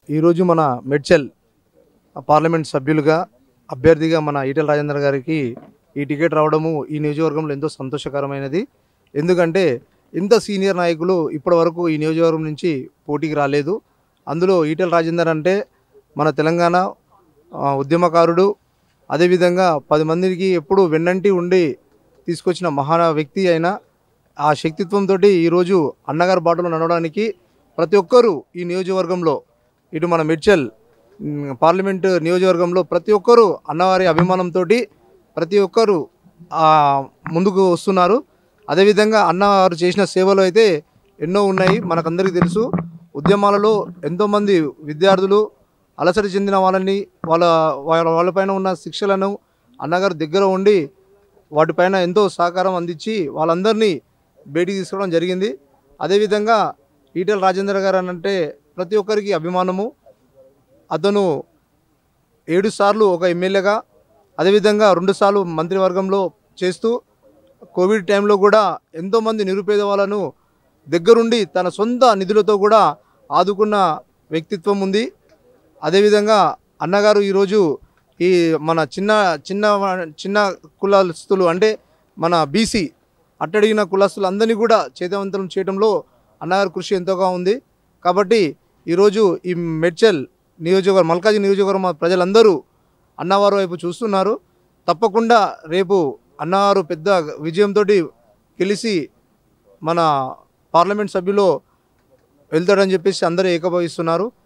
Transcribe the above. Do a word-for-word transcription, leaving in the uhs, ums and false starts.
ఈరోజు మన మెడ్చల్ పార్లమెంట్ సభ్యులుగా అభ్యర్థిగా మన ఈటెల రాజేందర్ గారికి ఈ టికెట్ రావడము ఈ నియోజకవర్గంలో ఎంతో సంతోషకరమైనది. ఎందుకంటే ఇంత సీనియర్ నాయకులు ఇప్పటివరకు ఈ నియోజకవర్గం నుంచి పోటీకి రాలేదు. అందులో ఈటెల రాజేందర్ అంటే మన తెలంగాణ ఉద్యమకారుడు, అదేవిధంగా పది మందికి ఎప్పుడు వెన్నంటి ఉండి తీసుకొచ్చిన మహా వ్యక్తి అయిన ఆ శక్తిత్వంతో ఈరోజు అన్నగారి బాటలో నడవడానికి ప్రతి ఒక్కరూ ఈ నియోజకవర్గంలో ఇటు మన మెడ్చల్ పార్లమెంటు నియోజకవర్గంలో ప్రతి ఒక్కరూ అన్నవారి అభిమానంతో ప్రతి ఒక్కరూ ముందుకు వస్తున్నారు. అదేవిధంగా అన్నవారు చేసిన సేవలు అయితే ఎన్నో ఉన్నాయి, మనకందరికీ తెలుసు. ఉద్యమాలలో ఎంతోమంది విద్యార్థులు అలసట చెందిన వాళ్ళని వాళ్ళ వాళ్ళ వాళ్ళపైన ఉన్న శిక్షలను అన్నగారు దగ్గర ఉండి వాటిపైన ఎంతో సహకారం అందించి వాళ్ళందరినీ బయటికి తీసుకోవడం జరిగింది. అదేవిధంగా ఈటెల రాజేందర్ గారు అంటే ప్రతి ఒక్కరికి అభిమానము. అతను ఏడు సార్లు ఒక ఎమ్మెల్యేగా, అదేవిధంగా రెండుసార్లు మంత్రివర్గంలో చేస్తూ కోవిడ్ టైంలో కూడా ఎంతోమంది నిరుపేద వాళ్ళను దగ్గరుండి తన సొంత నిధులతో కూడా ఆదుకున్న వ్యక్తిత్వం ఉంది. అదేవిధంగా అన్నగారు ఈరోజు ఈ మన చిన్న చిన్న చిన్న కులస్తులు అంటే మన బీసీ అట్టడిగిన కులస్తులు అందరినీ కూడా చైతన్యవంతం చేయడంలో అన్నగారి కృషి ఎంతోగా ఉంది. కాబట్టి ఈరోజు ఈ మెడ్చల్ నియోజకవర్గం మల్కాజ్ నియోజకవర్గం ప్రజలందరూ అన్నవారు వైపు చూస్తున్నారు. తప్పకుండా రేపు అన్నవారు పెద్ద విజయంతో గెలిచి మన పార్లమెంట్ సభ్యులో వెళ్తాడని చెప్పేసి అందరూ ఏకీభవిస్తున్నారు.